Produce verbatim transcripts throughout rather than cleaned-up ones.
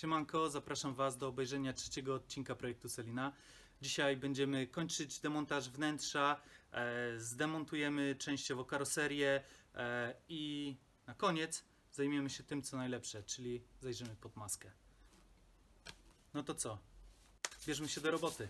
Siemanko, zapraszam Was do obejrzenia trzeciego odcinka projektu Selina. Dzisiaj będziemy kończyć demontaż wnętrza, e, zdemontujemy częściowo karoserię e, i na koniec zajmiemy się tym, co najlepsze, czyli zajrzymy pod maskę. No to co? Bierzmy się do roboty.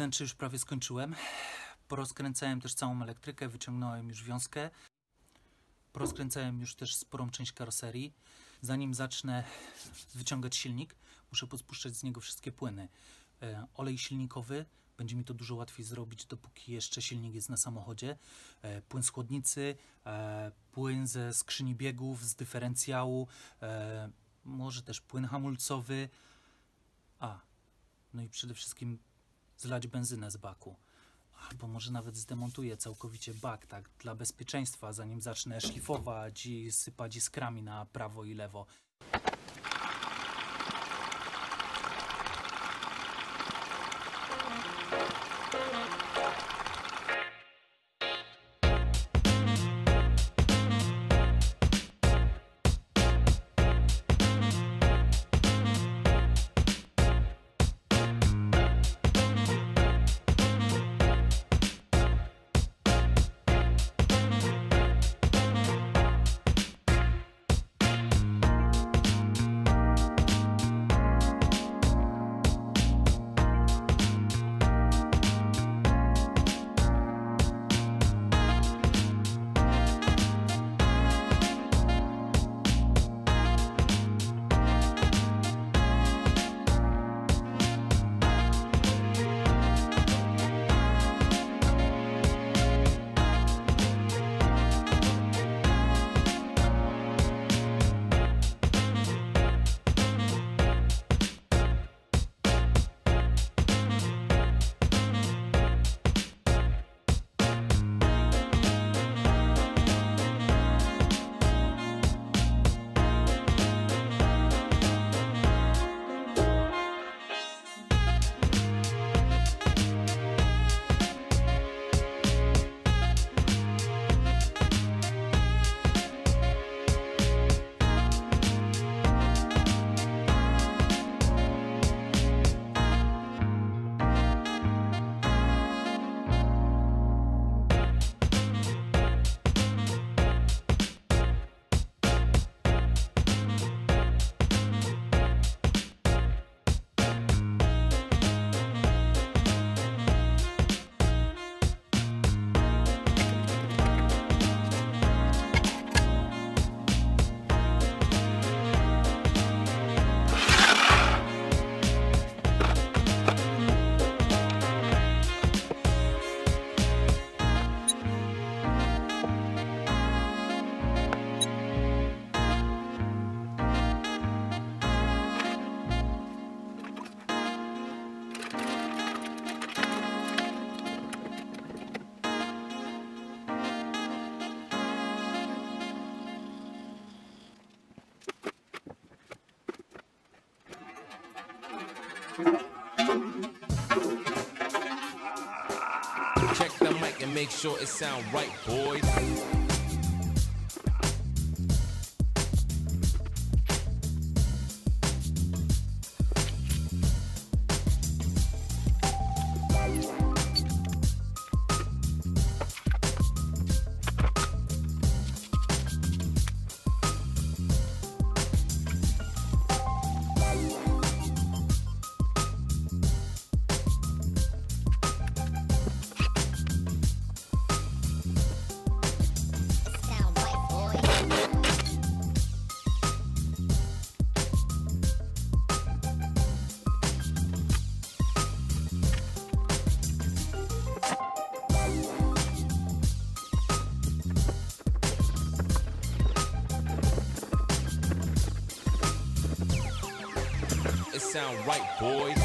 Wnętrze już prawie skończyłem. Porozkręcałem też całą elektrykę, wyciągnąłem już wiązkę. Porozkręcałem już też sporą część karoserii. Zanim zacznę wyciągać silnik, muszę pospuszczać z niego wszystkie płyny. E, olej silnikowy, będzie mi to dużo łatwiej zrobić, dopóki jeszcze silnik jest na samochodzie. E, płyn z chłodnicy, e, płyn ze skrzyni biegów, z dyferencjału, e, może też płyn hamulcowy. A, no i przede wszystkim zlać benzynę z baku. Albo może nawet zdemontuję całkowicie bak, tak, dla bezpieczeństwa, zanim zacznę szlifować i sypać iskrami na prawo i lewo. Check the mic and make sure it sound right, boys. It sound right, boys.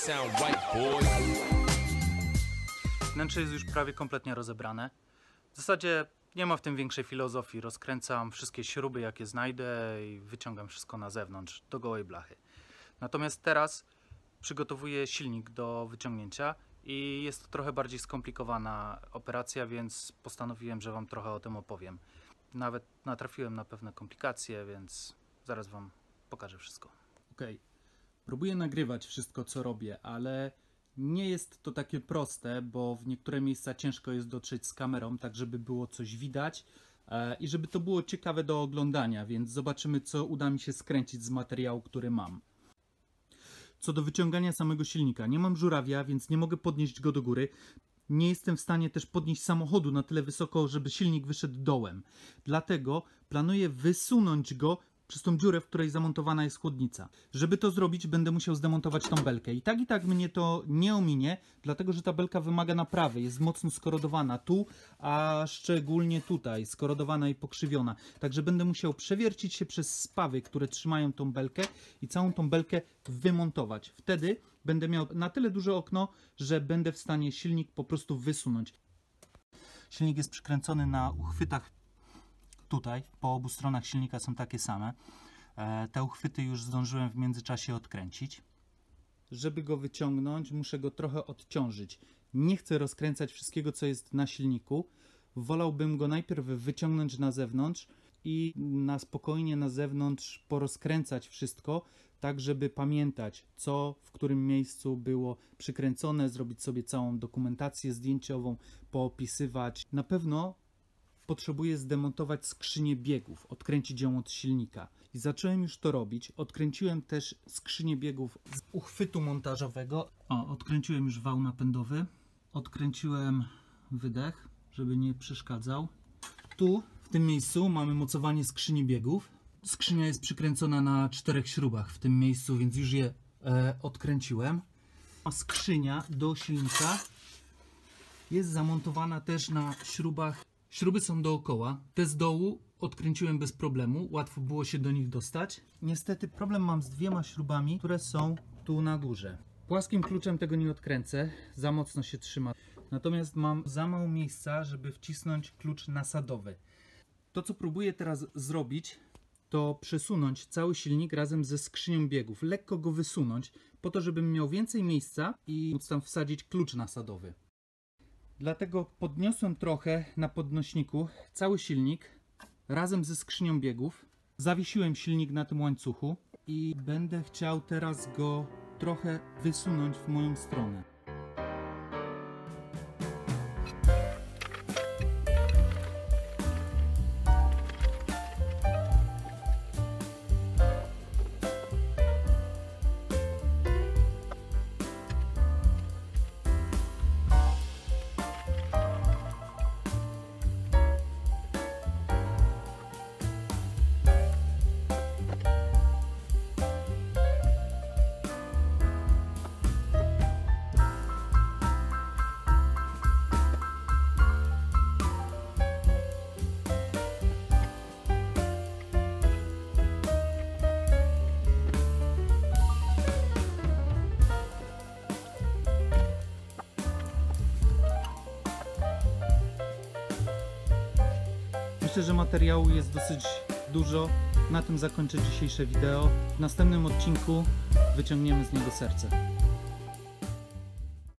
sound right, boy. Wnętrze jest już prawie kompletnie rozebrane. W zasadzie nie ma w tym większej filozofii. Rozkręcam wszystkie śruby, jakie znajdę i wyciągam wszystko na zewnątrz, do gołej blachy. Natomiast teraz przygotowuję silnik do wyciągnięcia i jest to trochę bardziej skomplikowana operacja, więc postanowiłem, że Wam trochę o tym opowiem. Nawet natrafiłem na pewne komplikacje, więc zaraz Wam pokażę wszystko. Ok, próbuję nagrywać wszystko, co robię, ale nie jest to takie proste, bo w niektóre miejsca ciężko jest dotrzeć z kamerą, tak żeby było coś widać e, i żeby to było ciekawe do oglądania, więc zobaczymy, co uda mi się skręcić z materiału, który mam. Co do wyciągania samego silnika, nie mam żurawia, więc nie mogę podnieść go do góry. Nie jestem w stanie też podnieść samochodu na tyle wysoko, żeby silnik wyszedł dołem. Dlatego planuję wysunąć go przez tą dziurę, w której zamontowana jest chłodnica. Żeby to zrobić, będę musiał zdemontować tą belkę. I tak i tak mnie to nie ominie, dlatego że ta belka wymaga naprawy. Jest mocno skorodowana tu, a szczególnie tutaj, skorodowana i pokrzywiona. Także będę musiał przewiercić się przez spawy, które trzymają tą belkę i całą tą belkę wymontować. Wtedy będę miał na tyle duże okno, że będę w stanie silnik po prostu wysunąć. Silnik jest przykręcony na uchwytach. Tutaj po obu stronach silnika są takie same. E, te uchwyty już zdążyłem w międzyczasie odkręcić. Żeby go wyciągnąć, muszę go trochę odciążyć. Nie chcę rozkręcać wszystkiego, co jest na silniku. Wolałbym go najpierw wyciągnąć na zewnątrz i na spokojnie na zewnątrz porozkręcać wszystko, tak żeby pamiętać, co w którym miejscu było przykręcone, zrobić sobie całą dokumentację zdjęciową, poopisywać. Na pewno potrzebuję zdemontować skrzynię biegów, odkręcić ją od silnika. I zacząłem już to robić. Odkręciłem też skrzynię biegów z uchwytu montażowego. O, odkręciłem już wał napędowy. Odkręciłem wydech, żeby nie przeszkadzał. Tu, w tym miejscu, mamy mocowanie skrzyni biegów. Skrzynia jest przykręcona na czterech śrubach w tym miejscu, więc już je e, odkręciłem. A skrzynia do silnika jest zamontowana też na śrubach. Śruby są dookoła. Te z dołu odkręciłem bez problemu. Łatwo było się do nich dostać. Niestety problem mam z dwiema śrubami, które są tu na górze. Płaskim kluczem tego nie odkręcę. Za mocno się trzyma. Natomiast mam za mało miejsca, żeby wcisnąć klucz nasadowy. To, co próbuję teraz zrobić, to przesunąć cały silnik razem ze skrzynią biegów. Lekko go wysunąć, po to, żebym miał więcej miejsca i móc tam wsadzić klucz nasadowy. Dlatego podniosłem trochę na podnośniku cały silnik razem ze skrzynią biegów. Zawiesiłem silnik na tym łańcuchu i będę chciał teraz go trochę wysunąć w moją stronę. Myślę, że materiału jest dosyć dużo. Na tym zakończę dzisiejsze wideo. W następnym odcinku wyciągniemy z niego serce.